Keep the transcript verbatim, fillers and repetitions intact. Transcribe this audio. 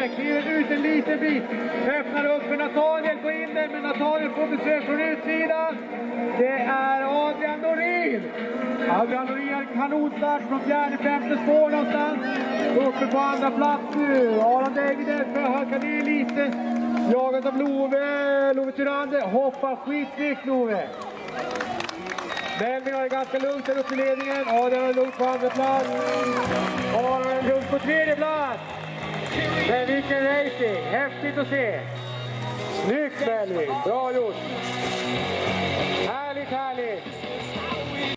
Love kliver ut en liten bit. Öppnar upp för Nathaniel på innen, men Nathaniel får besök från utsidan. Det är Adrian Norin. Adrian Norin har kanonstart från fjärde, femte spår någonstans. Uppe på andra plats nu. Aron Degner förhökar ner lite. Jagat av Love. Love Tyrander hoppar skitsnyggt Love. Melvin har det ganska lugnt där uppe i ledningen. Adrian har lugnt på andra plats. Aron har lugnt på tredje plats. Men vilken racing. Häftigt att se. Snyggt Melvin. Bra gjort. Härligt, härligt.